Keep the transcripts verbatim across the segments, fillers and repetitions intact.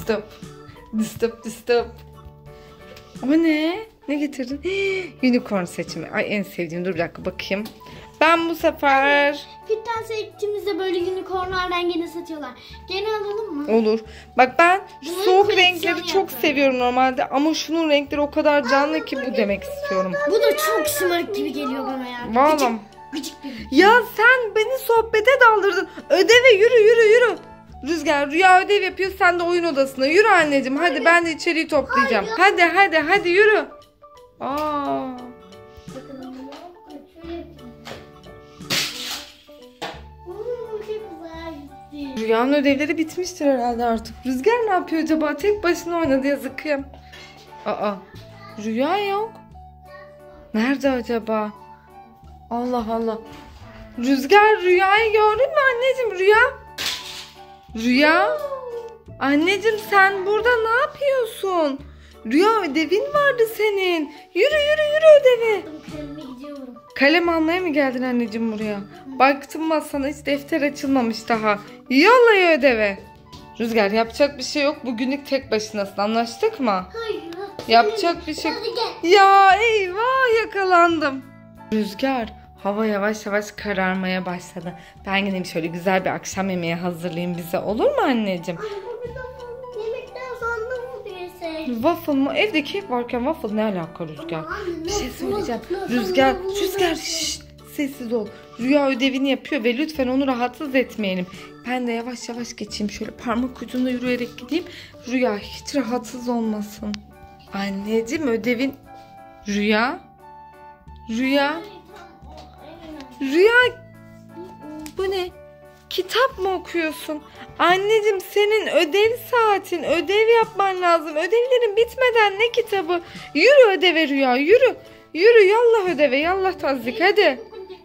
Distop. Distop distop. O ne? Ne getirdin? Unicorn seçimi. Ay en sevdiğim. Dur bir dakika bakayım. Ben bu sefer... Gütten seçtiğimizde böyle unicornlardan gene satıyorlar. Gene alalım mı? Olur. Bak ben şu Bunun soğuk koleksiyonu renkleri çok yapıyorum. seviyorum normalde. Ama şunun renkleri o kadar canlı ki bu demek istiyorum. Bu da çok şımarık gibi geliyor bana ya. Vallahi. Gıcık bir. Ya sen beni sohbete daldırdın. Ödeve yürü yürü yürü. Rüzgar Rüya ödev yapıyor, sen de oyun odasına. Yürü anneciğim hadi, Hayır. ben de içeriği toplayacağım. Hayır. Hadi hadi hadi yürü. Aa. Rüyanın ödevleri bitmiştir herhalde artık. Rüzgar ne yapıyor acaba? Tek başına oynadı, yazıkım. Aa. Rüya yok. Nerede acaba? Allah Allah. Rüzgar Rüya'yı gördün mü anneciğim? Rüya. Rüya. Anneciğim sen burada ne yapıyorsun? Rüya ödevin vardı senin. Yürü yürü yürü ödevi. Kalem almaya mı geldin anneciğim buraya? Baktım masana hiç defter açılmamış daha. Yolla ödeve. Rüzgar yapacak bir şey yok. Bugünlük tek başınasın. Anlaştık mı? Hayır. Yapacak bir şey. Hadi gel. Ya eyvah yakalandım. Rüzgar hava yavaş yavaş kararmaya başladı. Ben gideyim şöyle güzel bir akşam yemeği hazırlayayım bize. Olur mu anneciğim? Yemekten sonra mı diyorsun? Waffle mı? Evde kek varken waffle ne alaka Rüzgar? Bir şey söyleyeceğim. Rüzgar, Rüzgar şşt, sessiz ol. Rüya ödevini yapıyor ve lütfen onu rahatsız etmeyelim. Ben de yavaş yavaş geçeyim. Şöyle parmak ucunda yürüyerek gideyim. Rüya hiç rahatsız olmasın. Anneciğim ödevin... Rüya? Rüya? Rüya... Bu ne? Kitap mı okuyorsun? Anneciğim senin ödev saatin. Ödev yapman lazım. Ödevlerin bitmeden ne kitabı? Yürü ödeve Rüya yürü. Yürü yallah ödeve yallah tazik hadi.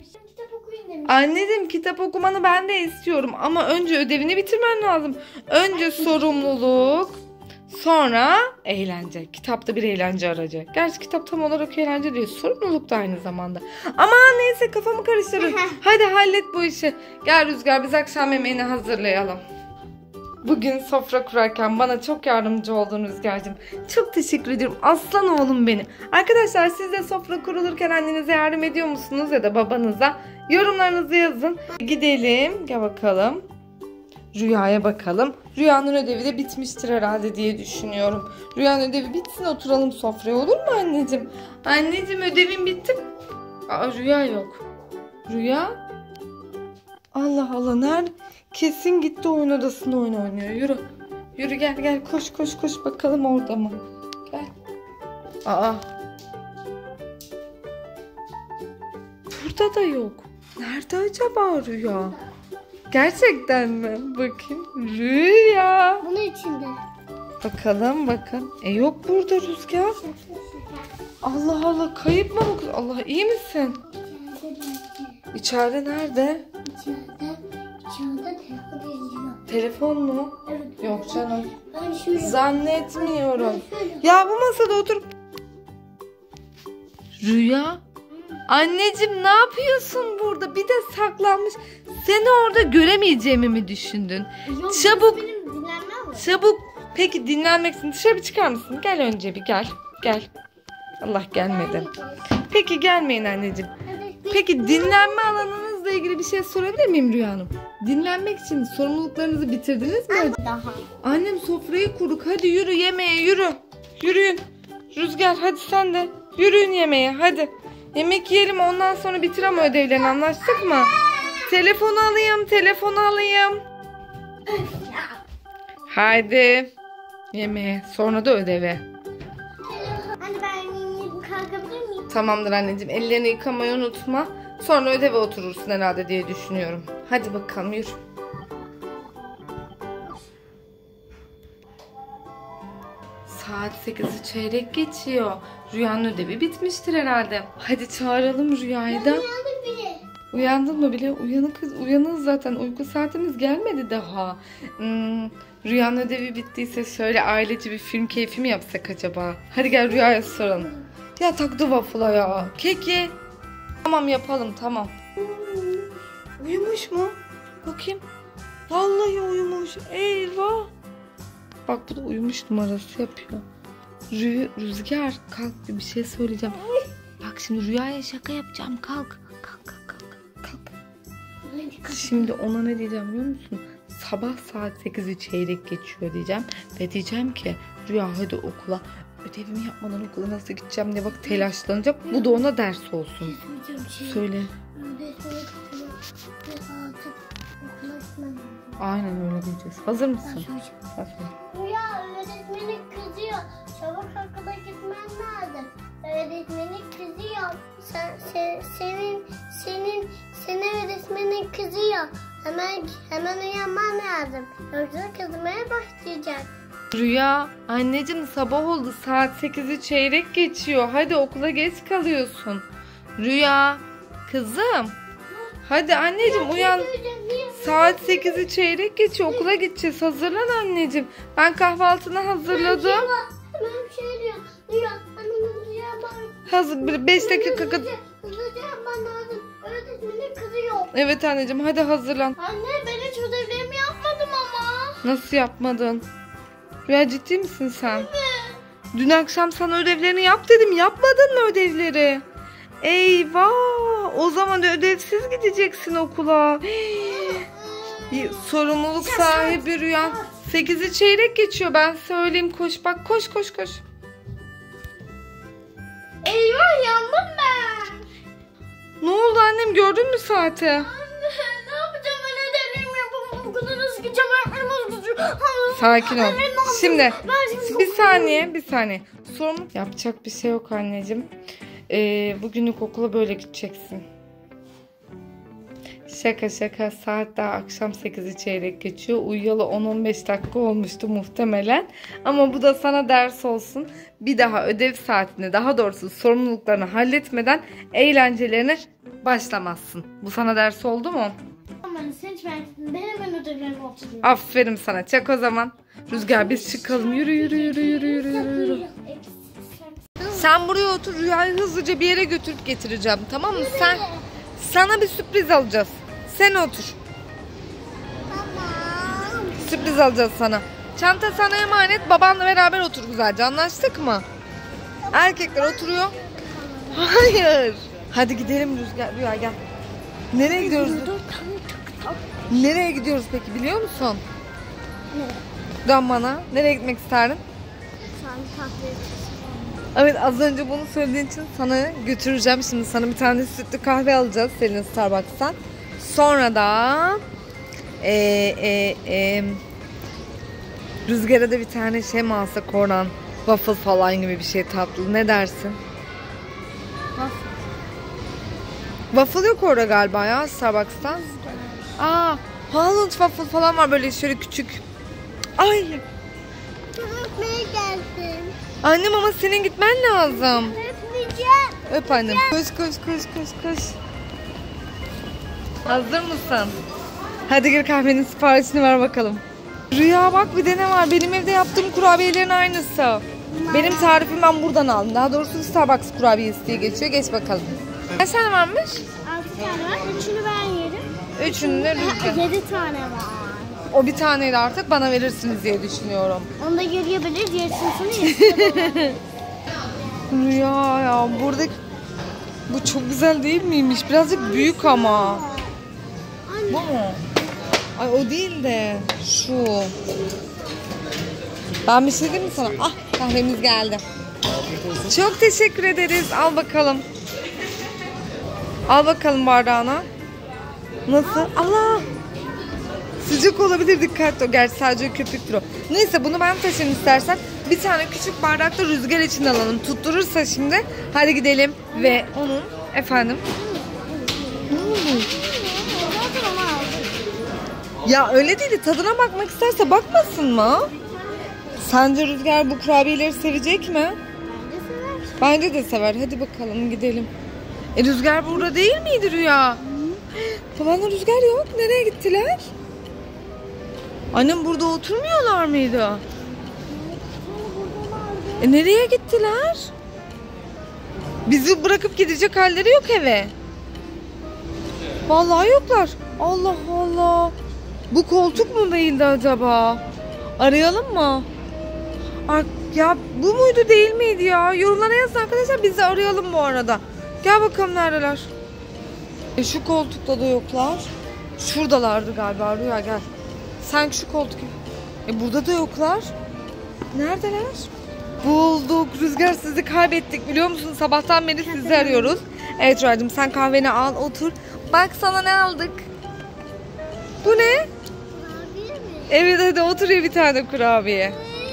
Anneciğim kitap okumanı ben de istiyorum. Ama önce ödevini bitirmen lazım. Önce sorumluluk. Sonra eğlence. Kitapta bir eğlence aracı. Gerçi kitap tam olarak eğlence değil. Sorumluluk da aynı zamanda. Aman neyse kafamı karıştırın. Hadi hallet bu işi. Gel Rüzgar biz akşam yemeğini hazırlayalım. Bugün sofra kurarken bana çok yardımcı oldun Rüzgar'cığım. Çok teşekkür ediyorum. Aslan oğlum benim. Arkadaşlar siz de sofra kurulurken annenize yardım ediyor musunuz ya da babanıza? Yorumlarınızı yazın. Gidelim. Gel bakalım. Rüya'ya bakalım. Rüya'nın ödevi de bitmiştir herhalde diye düşünüyorum. Rüya'nın ödevi bitsin oturalım sofraya olur mu anneciğim? Anneciğim ödevim bitti. Aa, Rüya yok. Rüya? Allah Allah nerede? Kesin gitti oyun odasında oyun oynuyor. Yürü. Yürü gel gel koş koş koş bakalım orada mı? Gel. Aa. Burada da yok. Nerede acaba Rüya? Gerçekten mi? Bakayım. Rüya. Bunun içinde. Bakalım bakın. E yok burada Rüzgar. Allah Allah kayıp mı bu kız? Allah iyi misin? İçeride nerede? İçeride, içeride telefon izliyor. Telefon mu? Evet. Yok canım. Ben şöyle. Zannetmiyorum. Ben şöyle. Ya bu masada otur. Rüya. Anneciğim ne yapıyorsun burada? Bir de saklanmış. Seni orada göremeyeceğimi mi düşündün? Yok, Çabuk. Benim dinlenmem var. Çabuk. Peki dinlenmek için dışarı bir çıkar mısın? Gel önce bir gel. Gel. Allah gelmedi. Peki gelmeyin anneciğim. Peki dinlenme alanınızla ilgili bir şey sorabilir miyim Rüya Hanım? Dinlenmek için sorumluluklarınızı bitirdiniz mi? Daha. Annem sofrayı kurduk. Hadi yürü yemeğe yürü. Yürüyün. Rüzgar hadi sen de. Yürüyün yemeğe hadi. Yemek yiyelim ondan sonra bitir ama ödevlerini anlaştık mı? Telefonu alayım telefonu alayım. Haydi. Yemeğe sonra da ödeve. Anne ben yemeğimi kalkabilir miyim? Tamamdır anneciğim ellerini yıkamayı unutma. Sonra ödeve oturursun herhalde diye düşünüyorum. Hadi bakalım yürü. Saat sekizi çeyrek geçiyor. Rüyanın ödevi bitmiştir herhalde. Hadi çağıralım Rüya'yı da. Uyandım bile. Uyandın mı bile? Uyanık kız, uyanız zaten. Uyku saatimiz gelmedi daha. Hmm, Rüyanın ödevi bittiyse şöyle ailece bir film keyfi mi yapsak acaba? Hadi gel Rüya'ya soralım. Ya taktı waffle'a ya. Kek ye. Tamam yapalım tamam. Uyumuş mu? Bakayım. Vallahi uyumuş. Eyvah. bak bu da uyumuş numarası yapıyor. Rü Rüzgar kalk, bir şey söyleyeceğim. Bak şimdi Rüya'ya şaka yapacağım. Kalk. Kalk kalk kalk. Kalk. Şimdi ona ne diyeceğim biliyor musun? Sabah saat sekizi çeyrek geçiyor diyeceğim. Ve diyeceğim ki Rüya hadi okula. Ödevimi yapmadan okula nasıl gideceğim diye bak telaşlanacak. Bu da ona ders olsun. Söyle. Aynen öyle diyeceğiz. Hazır mısın? Hazır. Rüya öğretmenin kızıyor. Çabuk okula gitmen lazım. Öğretmenin kızıyor. Sen, sen, senin, senin, senin öğretmenin kızıyor. Hemen, hemen uyanman lazım. Yoksa kızmaya başlayacak. Rüya, anneciğim sabah oldu. Saat sekizi çeyrek geçiyor. Hadi okula geç kalıyorsun. Rüya, kızım. Hadi anneciğim uyan. Saat sekizi çeyrek geçiyor. Okula gideceğiz. Hazırlan anneciğim. Ben kahvaltını hazırladım. Hemen bir şey diyor. Rüya, hemen Rüya bak. Hazır. beş dakika. Hızlıca yapman lazım. Öğretmenin kızıyor. Evet anneciğim hadi hazırlan. Anne ben hiç ödevlerimi yapmadım ama. Nasıl yapmadın? Rüya ciddi misin sen? Evet. Dün akşam sana ödevlerini yap dedim. Yapmadın mı ödevleri? Eyvah! O zaman da ödevsiz gideceksin okula. Hii. Sorumluluk sahibi Rüya. sekizi çeyrek geçiyor, ben söyleyeyim. Koş bak, koş koş koş. Eyvah yandım ben. Ne oldu annem, gördün mü saati? Anne ne yapacağım, ben ödevlerimi yapamam. Bu kadar hızlı gideceğim. Öğretmenim hızlı. Sakin ol. Şimdi şimdi bir saniye bir saniye. Sorumluluk yapacak bir şey yok anneciğim. Ee, bugünlük okula böyle gideceksin. Şaka şaka, saat daha akşam sekizi çeyrek geçiyor. Uyuyalı on on beş dakika olmuştu muhtemelen. Ama bu da sana ders olsun. Bir daha ödev saatini, daha doğrusu sorumluluklarını halletmeden eğlencelerine başlamazsın. Bu sana ders oldu mu? Aman sen hiç merak etme. Ben hemen ödevlerimi hatırlıyorum. Aferin sana. Çak o zaman. Rüzgar biz çıkalım. Yürü yürü yürü yürü yürü yürü. Sen buraya otur. Rüyayı hızlıca bir yere götürüp getireceğim. Tamam mı? Sen sana bir sürpriz alacağız. Sen otur. Tamam. Sürpriz alacağız sana. Çanta sana emanet. Babanla beraber otur güzelce. Anlaştık mı? Erkekler oturuyor. Hayır. Hadi gidelim Rüzgar. Rüya gel. Nereye gidiyoruz? Nereye gidiyoruz peki biliyor musun? Ne? Dön bana. Nereye gitmek isterdin? Sen kahve. Evet, az önce bunu söylediğin için sana götüreceğim. Şimdi sana bir tane sütlü kahve alacağız senin Starbucks'tan. Sonra da e, e, e, Rüzgar'a da bir tane şey mi alsak oradan, waffle falan gibi bir şey tatlı. Ne dersin? Waffle. Waffle yok orada galiba ya Starbucks'tan. Aa, Holland waffle falan var böyle şöyle küçük. Ay. Öpmeye gelsin. Annem ama senin gitmen lazım. Öpmeyeceğim. Öp annem. Koş koş koş koş koş. Hazır mısın? Hadi gel kahvenin siparişini ver bakalım. Rüya bak bir de ne var. Benim evde yaptığım kurabiyelerin aynısı. Benim tarifim ben buradan aldım. Daha doğrusu Starbucks kurabiyesi diye geçiyor. Geç bakalım. Kaç tane varmış? Altı tane var. Üçünü ben yerim. Üçünü de Rüzgar. Yedi tane var. O bir taneyi de artık bana verirsiniz diye düşünüyorum. Onu da yürüyebilir. Diğerisini sana yesin. Rüya ya buradaki... Bu çok güzel değil miymiş? Birazcık büyük ama. Anne. Bu mu? Ay o değil de şu. Ben bir şey diyeyim mi sana? Ah, kahvemiz geldi. Çok teşekkür ederiz. Al bakalım. Al bakalım bardağına. Nasıl? Allah! Sıcak olabilir, dikkatli ol. Gerçi sadece köpüktür o. Neyse bunu ben taşıyayım istersen. Bir tane küçük bardakta Rüzgar için alalım. Tutturursa şimdi. Hadi gidelim. Ve onun efendim. Ne oldu? Zaten onu aldım. Ya öyle değil de tadına bakmak isterse bakmasın mı? Sence Rüzgar bu kurabiyeleri sevecek mi? Bence sever. Bence de sever. Hadi bakalım gidelim. E Rüzgar burada değil miydi Rüya? Babanla Rüzgar yok. Nereye gittiler? Annem burada oturmuyorlar mıydı? E nereye gittiler? Bizi bırakıp gidecek halleri yok eve. Vallahi yoklar. Allah Allah. Bu koltuk mu değildi acaba? Arayalım mı? Bak ya, bu muydu değil miydi ya? Yorumlara yazın arkadaşlar, biz de arayalım bu arada. Gel bakalım neredeler. E şu koltukta da yoklar. Şuradalardı galiba Rüya, gel. Sanki şu koltuk. E burada da yoklar. Neredeler? Bulduk. Rüzgar, sizi kaybettik biliyor musun? Sabahtan beri sizi arıyoruz. Evet Rüyacığım, sen kahveni al, otur. Bak sana ne aldık. Bu ne? Kurabiye mi? Evet hadi otur, ya bir tane kurabiye.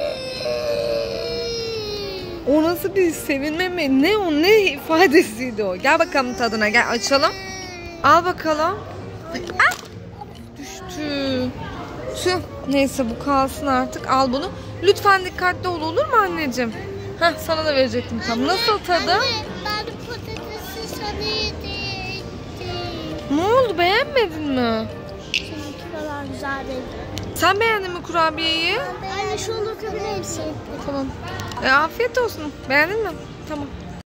O nasıl bir sevinme mi? Ne o, ne ifadesiydi o? Gel bakalım tadına, gel açalım. Al bakalım. Ah! Düştü. Tüh. Neyse bu kalsın artık. Al bunu. Lütfen dikkatli ol, olur mu anneciğim? Heh, sana da verecektim tam. Nasıl tadı? Anne, ben patatesi sana yedim. Ne oldu, beğenmedin mi? Seninki kadar güzel değil. Sen beğendin mi kurabiyeyi? Anne şunu bakabilir misin? Tamam. E, afiyet olsun. Beğendin mi? Tamam.